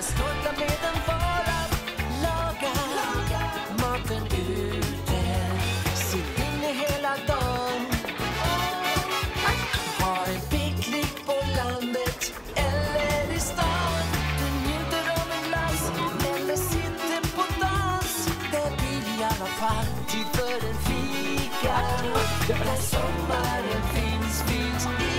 snorkla med en vara, laga maten ute, sitt inne hela dagen. Ha en picknick på landet eller i stan. Du njuter av en glass eller sitter på dans. Det blir i alla fall tid för en fika. Där sommaren finns i